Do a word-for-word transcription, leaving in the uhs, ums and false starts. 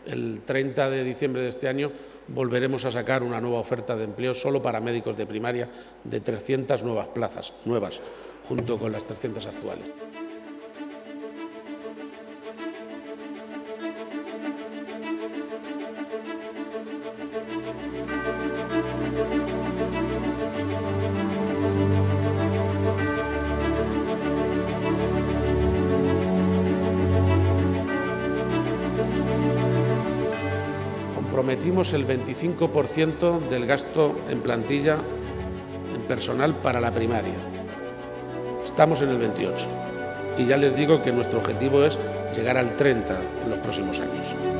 el treinta de diciembre de este año volveremos a sacar una nueva oferta de empleo solo para médicos de primaria de trescientas nuevas plazas, nuevas, junto con las trescientas actuales. Comprometimos el veinticinco por ciento del gasto en plantilla en personal para la primaria. Estamos en el veintiocho y ya les digo que nuestro objetivo es llegar al treinta en los próximos años.